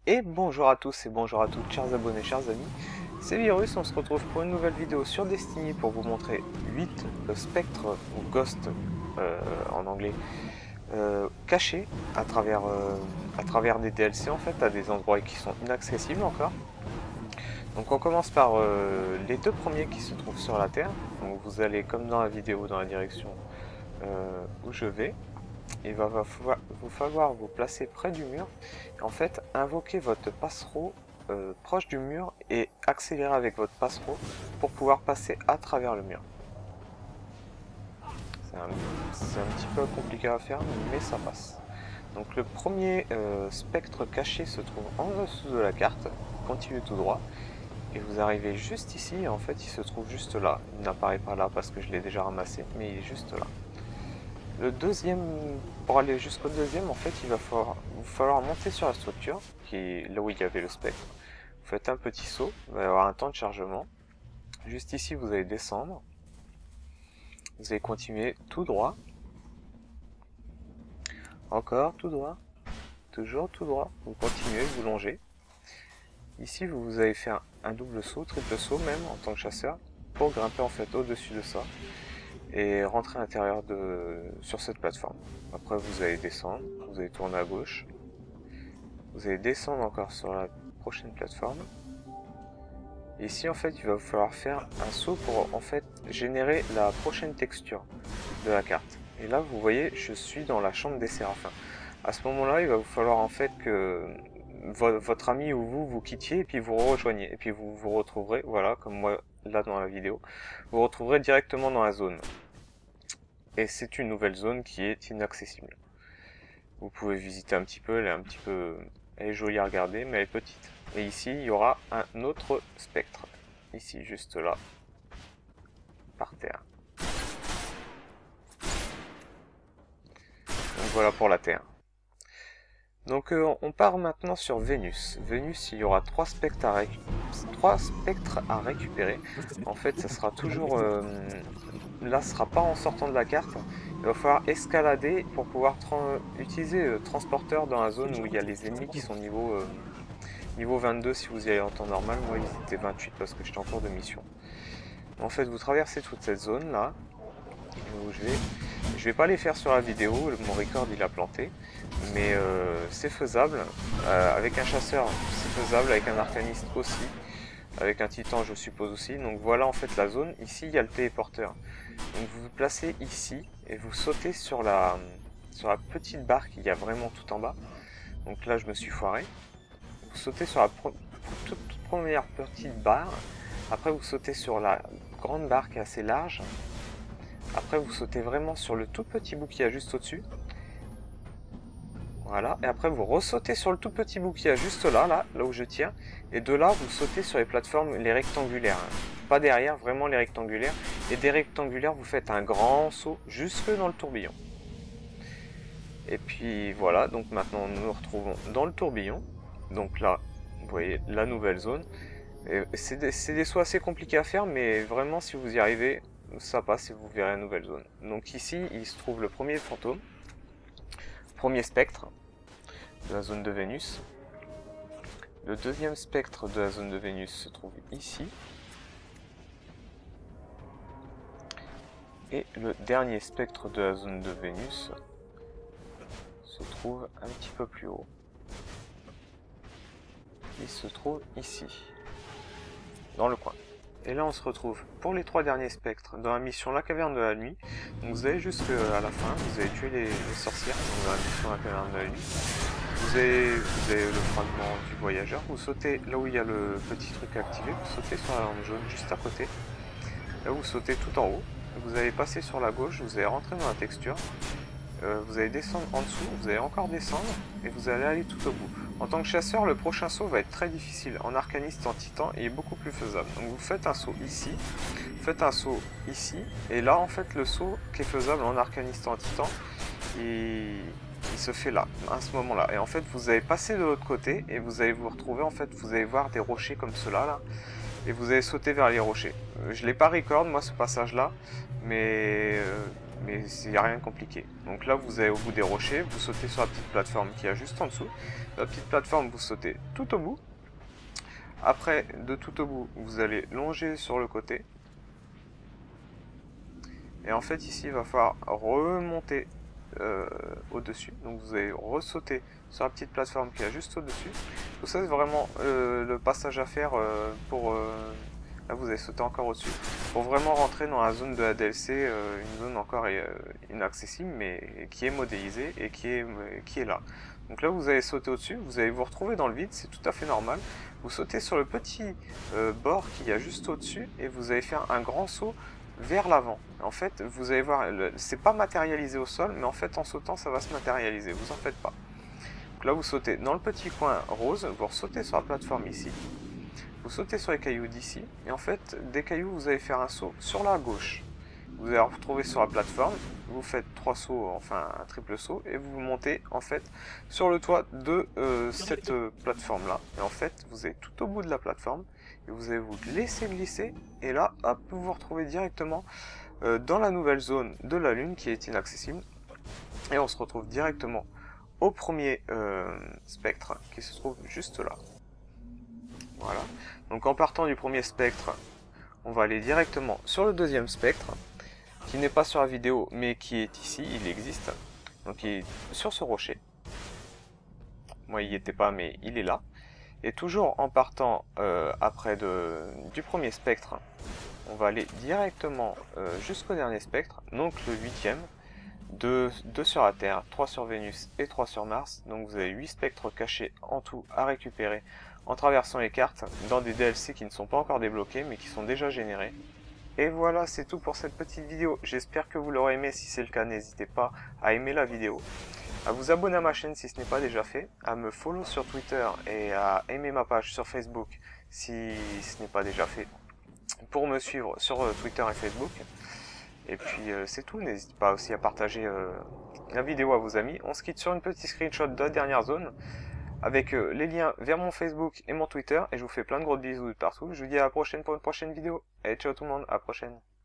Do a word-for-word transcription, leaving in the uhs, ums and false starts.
Et bonjour à tous et bonjour à toutes chers abonnés, chers amis, c'est Virus, on se retrouve pour une nouvelle vidéo sur Destiny pour vous montrer huit spectres ou ghosts euh, en anglais euh, cachés à travers, euh, à travers des D L C en fait, à des endroits qui sont inaccessibles encore. Donc on commence par euh, les deux premiers qui se trouvent sur la Terre. Donc vous allez comme dans la vidéo dans la direction euh, où je vais. Il va vous falloir vous placer près du mur. En fait, invoquer votre passereau euh, proche du mur et accélérer avec votre passereau pour pouvoir passer à travers le mur. C'est un, un petit peu compliqué à faire, mais ça passe. Donc le premier euh, spectre caché se trouve en dessous de la carte. Continuez tout droit. Et vous arrivez juste ici, et en fait il se trouve juste là. Il n'apparaît pas là parce que je l'ai déjà ramassé, mais il est juste là. Le deuxième, pour aller jusqu'au deuxième, en fait, il va falloir, vous falloir monter sur la structure, qui est là où il y avait le spectre. Vous faites un petit saut, il va y avoir un temps de chargement. Juste ici, vous allez descendre. Vous allez continuer tout droit. Encore tout droit. Toujours tout droit. Vous continuez, vous longez. Ici, vous, vous allez faire un double saut, triple saut même, en tant que chasseur, pour grimper en fait au-dessus de ça. Et rentrer à l'intérieur de sur cette plateforme. Après vous allez descendre, vous allez tourner à gauche, vous allez descendre encore sur la prochaine plateforme. Et ici en fait il va vous falloir faire un saut pour en fait générer la prochaine texture de la carte. Et là vous voyez je suis dans la chambre des séraphins. À ce moment là il va vous falloir en fait que votre ami ou vous vous quittiez et puis vous rejoignez. Et puis vous vous retrouverez, voilà comme moi là dans la vidéo, vous vous retrouverez directement dans la zone. Et c'est une nouvelle zone qui est inaccessible. Vous pouvez visiter un petit peu, elle est un petit peu, elle est jolie à regarder, mais elle est petite. Et ici, il y aura un autre spectre. Ici, juste là, par terre. Donc voilà pour la Terre. Donc euh, on part maintenant sur Vénus. Vénus, il y aura trois spectres à, récu trois spectres à récupérer. En fait, ça sera toujours... Euh, là, ce sera pas en sortant de la carte. Il va falloir escalader pour pouvoir utiliser le transporteur dans la zone où il y a les ennemis qui sont niveau, euh, niveau vingt-deux si vous y allez en temps normal. Moi, ils étaient vingt-huit parce que j'étais en cours de mission. En fait, vous traversez toute cette zone là. Où je vais... Je vais pas les faire sur la vidéo, mon record il a planté, mais euh, c'est faisable. Euh, avec un chasseur, c'est faisable, avec un arcaniste aussi, avec un titan je suppose aussi. Donc voilà en fait la zone. Ici il y a le téléporteur. Donc vous vous placez ici et vous sautez sur la, sur la petite barre qu'il y a vraiment tout en bas. Donc là je me suis foiré. Vous sautez sur la pro toute, toute première petite barre. Après vous sautez sur la grande barre qui est assez large. Après vous sautez vraiment sur le tout petit bout qui y a juste au-dessus. Voilà, et après vous ressautez sur le tout petit bout qui y a juste là, là, là où je tiens. Et de là vous sautez sur les plateformes, les rectangulaires. Pas derrière, vraiment les rectangulaires. Et des rectangulaires vous faites un grand saut jusque dans le tourbillon. Et puis voilà, donc maintenant nous nous retrouvons dans le tourbillon. Donc là, vous voyez la nouvelle zone. C'est des, des sauts assez compliqués à faire, mais vraiment si vous y arrivez... ça passe et vous verrez une nouvelle zone. Donc ici, il se trouve le premier fantôme, premier spectre de la zone de Vénus. Le deuxième spectre de la zone de Vénus se trouve ici. Et le dernier spectre de la zone de Vénus se trouve un petit peu plus haut. Il se trouve ici, dans le coin. Et là on se retrouve pour les trois derniers spectres dans la mission La Caverne de la Nuit. Donc vous allez jusqu'à la fin, vous allez tuer les, les sorcières dans la mission La Caverne de la Nuit. Vous avez, vous avez le fragment du voyageur, vous sautez là où il y a le petit truc activé, vous sautez sur la lampe jaune juste à côté. Là vous sautez tout en haut, vous allez passer sur la gauche, vous allez rentrer dans la texture. Euh, vous allez descendre en dessous, vous allez encore descendre et vous allez aller tout au bout. En tant que chasseur, le prochain saut va être très difficile. En arcaniste, en titan, il est beaucoup plus faisable. Donc vous faites un saut ici, vous faites un saut ici, et là en fait le saut qui est faisable en arcaniste, en titan, il, il se fait là, à ce moment-là. Et en fait vous allez passer de l'autre côté et vous allez vous retrouver, en fait vous allez voir des rochers comme ceux-là, là, et vous allez sauter vers les rochers. Euh, je l'ai pas record moi ce passage-là, mais... Euh, mais c'est rien de compliqué. Donc là, vous allez au bout des rochers, vous sautez sur la petite plateforme qui est juste en dessous. La petite plateforme, vous sautez tout au bout. Après, de tout au bout, vous allez longer sur le côté. Et en fait, ici, il va falloir remonter euh, au-dessus. Donc vous allez ressauter sur la petite plateforme qui est juste au-dessus. Tout ça, c'est vraiment euh, le passage à faire euh, pour... Euh, là, vous allez sauter encore au-dessus. Pour vraiment rentrer dans la zone de la D L C, euh, une zone encore euh, inaccessible, mais qui est modélisée et qui est, euh, qui est là. Donc là, vous allez sauter au-dessus, vous allez vous retrouver dans le vide, c'est tout à fait normal. Vous sautez sur le petit euh, bord qu'il y a juste au-dessus et vous allez faire un grand saut vers l'avant. En fait, vous allez voir, c'est pas matérialisé au sol, mais en fait, en sautant, ça va se matérialiser, vous en faites pas. Donc là, vous sautez dans le petit coin rose, vous sautez sur la plateforme ici, vous sautez sur les cailloux d'ici, et en fait, des cailloux, vous allez faire un saut sur la gauche. Vous allez vous retrouver sur la plateforme, vous faites trois sauts, enfin un triple saut, et vous montez en fait sur le toit de euh, cette euh, plateforme-là. Et en fait, vous êtes tout au bout de la plateforme, et vous allez vous laisser glisser, et là, hop, vous vous retrouvez directement euh, dans la nouvelle zone de la Lune qui est inaccessible, et on se retrouve directement au premier euh, spectre qui se trouve juste là. Voilà. Donc en partant du premier spectre, on va aller directement sur le deuxième spectre, qui n'est pas sur la vidéo, mais qui est ici, il existe. Donc il est sur ce rocher. Moi, il n'y était pas, mais il est là. Et toujours en partant euh, après de, du premier spectre, on va aller directement euh, jusqu'au dernier spectre, donc le huitième. deux sur la Terre, trois sur Vénus et trois sur Mars. Donc vous avez huit spectres cachés en tout à récupérer en traversant les cartes dans des D L C qui ne sont pas encore débloqués mais qui sont déjà générés. Et voilà, c'est tout pour cette petite vidéo. J'espère que vous l'aurez aimé. Si c'est le cas, n'hésitez pas à aimer la vidéo, à vous abonner à ma chaîne si ce n'est pas déjà fait, à me follow sur Twitter et à aimer ma page sur Facebook si ce n'est pas déjà fait, pour me suivre sur Twitter et Facebook. Et puis euh, c'est tout, n'hésitez pas aussi à partager euh, la vidéo à vos amis. On se quitte sur une petite screenshot de la dernière zone, avec euh, les liens vers mon Facebook et mon Twitter, et je vous fais plein de gros bisous de partout. Je vous dis à la prochaine pour une prochaine vidéo, et ciao tout le monde, à la prochaine.